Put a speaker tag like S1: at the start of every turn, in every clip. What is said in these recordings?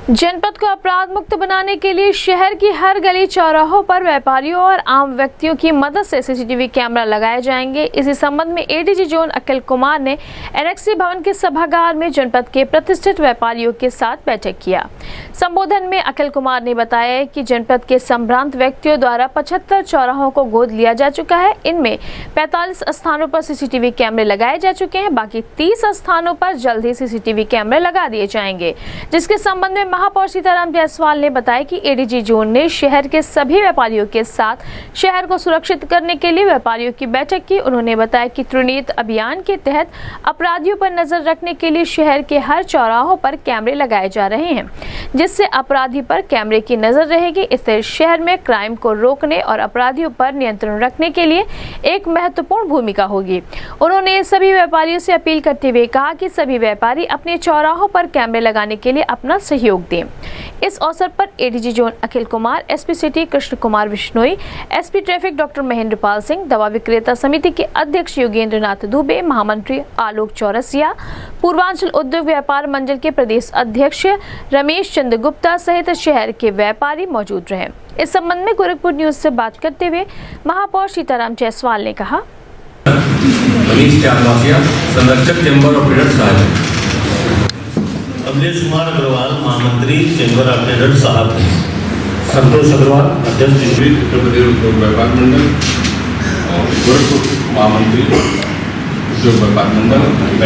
S1: जनपद को अपराध मुक्त बनाने के लिए शहर की हर गली चौराहों पर व्यापारियों और आम व्यक्तियों की मदद से सीसीटीवी कैमरा लगाए जाएंगे। इसी संबंध में एडीजी जोन अखिल कुमार ने एनएक्सी भवन के सभागार में जनपद के प्रतिष्ठित व्यापारियों के साथ बैठक किया। संबोधन में अखिल कुमार ने बताया कि जनपद के संभ्रांत व्यक्तियों द्वारा 75 चौराहों को गोद लिया जा चुका है। इनमें 45 स्थानों पर सीसीटीवी कैमरे लगाए जा चुके हैं। बाकी 30 स्थानों पर जल्द ही सीसीटीवी कैमरे लगा दिए जाएंगे, जिसके संबंध में महापौर सीताराम जायसवाल ने बताया कि एडीजी जोन ने शहर के सभी व्यापारियों के साथ शहर को सुरक्षित करने के लिए व्यापारियों की बैठक की। उन्होंने बताया कि त्रिनेत्र अभियान के तहत अपराधियों पर नजर रखने के लिए शहर के हर चौराहों पर कैमरे लगाए जा रहे हैं, जिससे अपराधी पर कैमरे की नजर रहेगी। इससे शहर में क्राइम को रोकने और अपराधियों पर नियंत्रण रखने के लिए एक महत्वपूर्ण भूमिका होगी। उन्होंने सभी व्यापारियों से अपील करते हुए कहा कि सभी व्यापारी अपने चौराहों पर कैमरे लगाने के लिए अपना सहयोग दें। इस अवसर पर ADG zone Akhil Kumar, SP city Krishna Kumar Bishnoi, SP traffic doctor Mahendrapal Singh, दवा विक्रेता समिति के अध्यक्ष योगेंद्र नाथ दुबे, महामंत्री आलोक चौरसिया, पूर्वांचल उद्योग व्यापार मंडल के प्रदेश अध्यक्ष रमेश चंद्र गुप्ता सहित शहर के व्यापारी मौजूद रहे। इस संबंध में गोरखपुर न्यूज से बात करते हुए महापौर सीताराम जायसवाल ने कहा,
S2: संरक्षक चेंबर ऑपरेटर अमलेश कुमार अग्रवाल, महामंत्री चेंबर ऑपरेटर साहब, संतोष अग्रवाल, अध्यक्ष उत्तर प्रदेश उद्योग व्यापार मंडल और गोरखपुर महामंत्री उद्योग व्यापार मंडल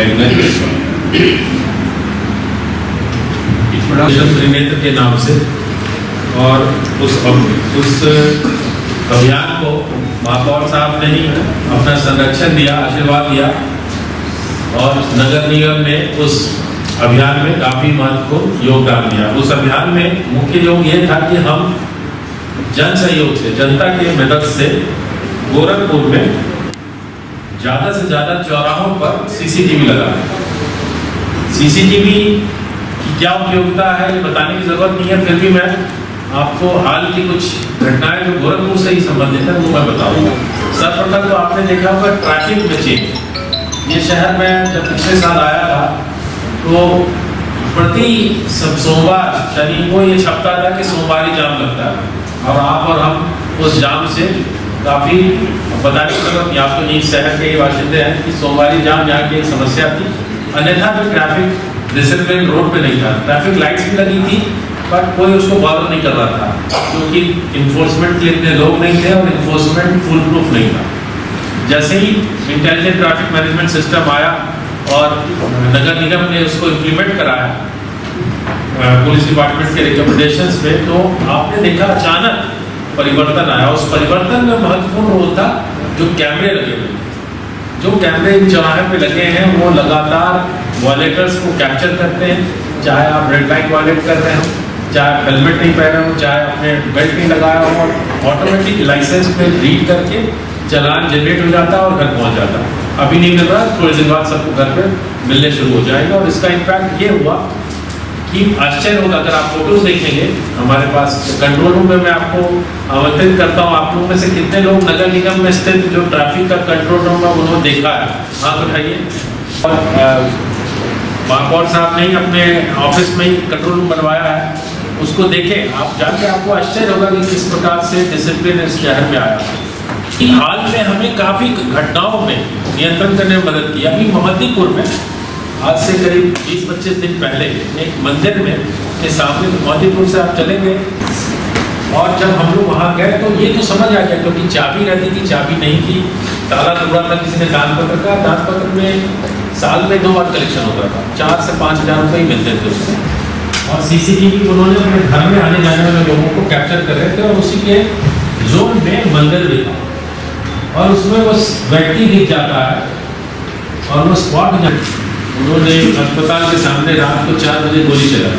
S2: त्रिनेत्र के नाम से। और उस अभियान को महापौर साहब ने ही अपना संरक्षण दिया, आशीर्वाद दिया और नगर निगम ने उस अभियान में काफी महत्वपूर्ण योगदान दिया। उस अभियान में मुख्य योग ये था कि हम जन सहयोग से, जनता के मदद से गोरखपुर में ज्यादा से ज्यादा चौराहों पर सीसीटीवी लगाए। सीसीटीवी की क्या उपयोगिता है ये बताने की जरूरत नहीं है, फिर भी मैं आपको हाल की कुछ घटनाएं जो गोरखपुर से ही संबंधित है वो मैं बताऊंगा। सर्वप्रथम तो आपने देखा होगा ट्रैफिक में चेंज। ये शहर में जब पिछले साल आया था तो प्रति सोमवार शनि को ये छपता था कि सोमवारी जाम लगता है और आप और हम उस जाम से काफ़ी बताने की जरूरत नहीं, आप तो नहीं शहर के बाशिंदे हैं कि सोमवारी जाम यहाँ की एक समस्या थी। अन्यथा भी ट्रैफिक डिसिप्लिन रोड पे नहीं था, ट्रैफिक लाइट्स भी लगी थी पर कोई उसको फॉलो नहीं कर रहा था क्योंकि इन्फोर्समेंट के लिए इतने लोग नहीं थे और इन्फोर्समेंट फुल प्रूफ नहीं था। जैसे ही इंटेलिजेंट ट्रैफिक मैनेजमेंट सिस्टम आया और नगर निगम ने उसको इम्प्लीमेंट कराया पुलिस डिपार्टमेंट के रिकमेंडेशंस पे, तो आपने देखा अचानक परिवर्तन आया। उस परिवर्तन में महत्वपूर्ण रोल था जो कैमरे लगे हुए, जो कैमरे इन चौराहे पे लगे हैं वो लगातार वॉलेटर्स को कैप्चर करते हैं। चाहे आप रेड लाइट वॉलेट कर रहे हो, चाहे आप हेलमेट नहीं पहने हो, चाहे आपने बेल्ट नहीं लगाया हो, ऑटोमेटिक लाइसेंस पे रीड करके चालान जनरेट हो जाता है और घर पहुंच जाता है। अभी नहीं मिल रहा, थोड़ी देर बाद सबको घर पे मिलने शुरू हो जाएगा। और इसका इम्पैक्ट ये हुआ कि आश्चर्य होगा अगर आप फोटोज देखेंगे हमारे पास कंट्रोल रूम में। मैं आपको आमंत्रित करता हूँ, आप लोगों में से कितने लोग नगर निगम में स्थित जो ट्रैफिक का कंट्रोल रूम है उन्होंने देखा है, हाथ उठाइए। और महापौर साहब ने ही अपने ऑफिस में ही कंट्रोल रूम बनवाया है, उसको देखें आप जाके, आपको आश्चर्य होगा कि किस प्रकार से डिसिप्लिन इस शहर में आया। हाल में हमें काफी घटनाओं में नियंत्रण करने में मदद की। अभी मोहद्दीपुर में आज से करीब 20-25 दिन पहले एक मंदिर में के सामने मोहद्दीपुर से आप चलेंगे और जब हम लोग वहाँ गए तो ये तो समझ आ गया क्योंकि चाबी रहती थी, चाबी नहीं थी, ताला तोड़ा था किसी ने दान पत्र का। दान पत्र में साल में 2 बार कलेक्शन होता था, 4 से 5 हज़ार रुपये ही मिलते थे उसमें। और सीसीटीवी उन्होंने अपने घर में आने जाने वाले लोगों को कैप्चर कर रहे थे और उसी के जोन में मंदिर भी था और उसमें वो व्यक्ति दिख जाता है और वो स्पॉट उन्होंने अस्पताल के सामने रात को 4 बजे गोली चलाई।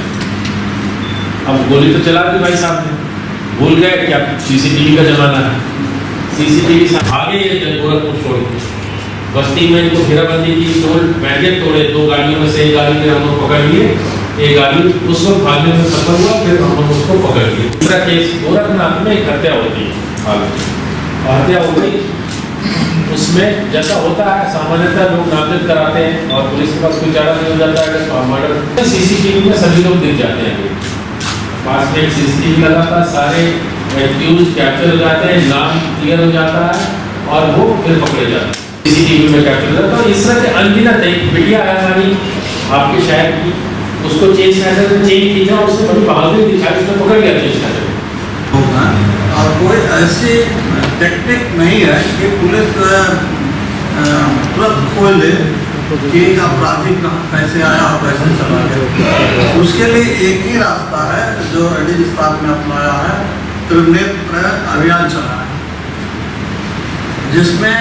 S2: अब गोली तो चला दी भाई साहब ने, भूल गए क्या सीसीटीवी का जमाना है। सीसीटीवी से आगे ये गोरखपुर छोड़ बस्ती में इनको घेराबंदी की, बैरियर तोड़े, 2 गाड़ियों में से एक गाड़ी के हम लोग पकड़ लिए, एक गाड़ी उस वक्त भागने में सफल हुआ, फिर हम लोग उसको पकड़ लिए। दूसरा केस गोरखनाथ में एक हत्या होती है, हत्या हो गई। उसमें जैसा होता है सामान्यतः लोग नामजद कराते हैं और पुलिस के पास कोई चारा नहीं हो जाता है मर्डर। सीसीटीवी में सभी लोग दिख जाते हैं। पास में CCTV लगा था, सारे एक्यूज कैप्चर हो जाते हैं, नाम क्लियर हो जाता है और वो फिर पकड़े जाते हैं। CCTV में कैप्चर हो जाता है। तो इस तरह के अनगिनत एक मीडिया है हमारी आपके शहर की, उसको चेंज की जाए, उससे बड़ी बहादुरी दिखाई, उसने पकड़ लिया चेंज करने।
S3: और कोई ऐसी टेक्निक नहीं है कि पुलिस तुरंत खोल दे कि अपराधी कैसे आया और कैसे चला गया। उसके लिए एक ही रास्ता है जो ADG साहब ने अपनाया है, त्रिनेत्र अभियान चला है, जिसमें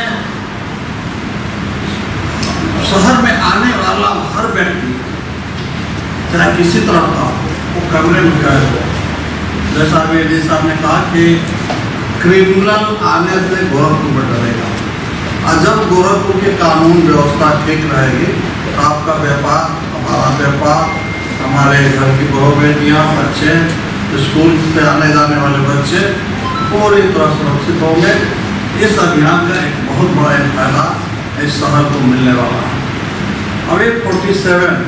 S3: शहर में आने वाला हर व्यक्ति चाहे किसी तरह का वो कैमरे में कैद हो। जैसा अभी ADG साहब ने कहा कि क्रिमिनल आने से गोरखपुर में डरेगा, और जब गोरखपुर की कानून व्यवस्था ठीक रहेगी तो आपका व्यापार, हमारा व्यापार, हमारे घर की बहू बेटियाँ, बच्चे, स्कूल से आने जाने वाले बच्चे पूरी तरह सुरक्षित होंगे। इस अभियान का एक बहुत बड़ा एक फायदा इस शहर को मिलने वाला है। अभी 47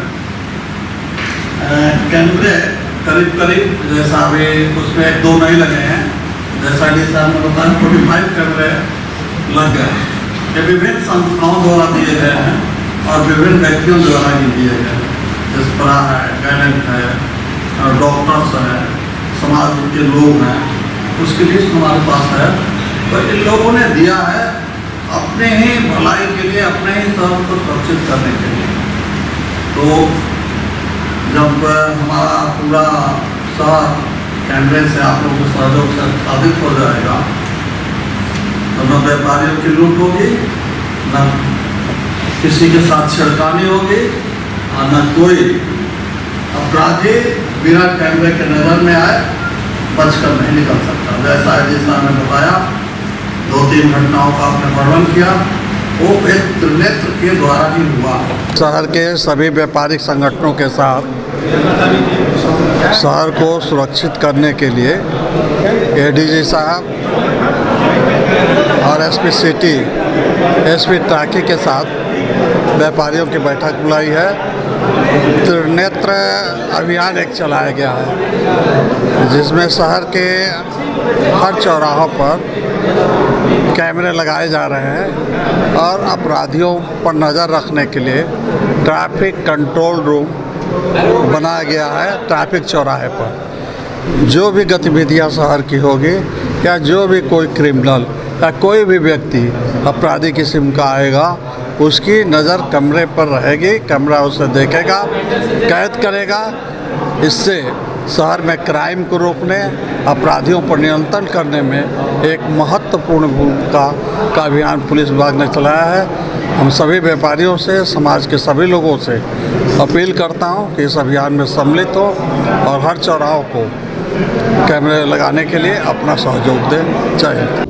S3: कैमरे करीब जैसा अभी उसमें 2 नहीं लगे हैं, जैसा ADG साहब ने बताया 45 कैमरे लग गए हैं। ये विभिन्न संस्थाओं द्वारा दिए गए हैं और विभिन्न व्यक्तियों द्वारा ही दिए गए हैं। जिसपरा है, गैलेंट है, डॉक्टर्स हैं, समाज के लोग हैं, उसकी लिस्ट हमारे पास है। तो इन लोगों ने दिया है अपने ही भलाई के लिए, अपने ही शहर को सुरक्षित करने के लिए। तो जब हमारा पूरा शहर कैमरे से आप लोगों के सहयोग से आच्छादित हो जाएगा तो न व्यापारियों की लूट होगी, न किसी के साथ छिड़कानी होगी, और न कोई अपराधी बिना कैमरे के नज़र में आए बचकर नहीं निकल सकता। जैसा ADG साहब ने बताया, 2-3 घटनाओं का आपने वर्णन किया, वो एक त्रिनेत्र के द्वारा ही हुआ।
S4: शहर के सभी व्यापारिक संगठनों के साथ शहर को सुरक्षित करने के लिए ADG साहब और SP सिटी, SP टाकी के साथ व्यापारियों की बैठक बुलाई है। त्रिनेत्र अभियान एक चलाया गया है, जिसमें शहर के हर चौराहों पर कैमरे लगाए जा रहे हैं और अपराधियों पर नज़र रखने के लिए ट्रैफिक कंट्रोल रूम बनाया गया है। ट्रैफिक चौराहे पर जो भी गतिविधियां शहर की होगी या जो भी कोई क्रिमिनल या कोई भी व्यक्ति अपराधी किस्म का आएगा, उसकी नज़र कैमरे पर रहेगी, कैमरा उसे देखेगा, कैद करेगा। इससे शहर में क्राइम को रोकने, अपराधियों पर नियंत्रण करने में एक महत्वपूर्ण भूमिका का अभियान पुलिस विभाग ने चलाया है। हम सभी व्यापारियों से, समाज के सभी लोगों से अपील करता हूं कि इस अभियान में सम्मिलित हो और हर चौराहों को कैमरे लगाने के लिए अपना सहयोग दें। जय हिंद।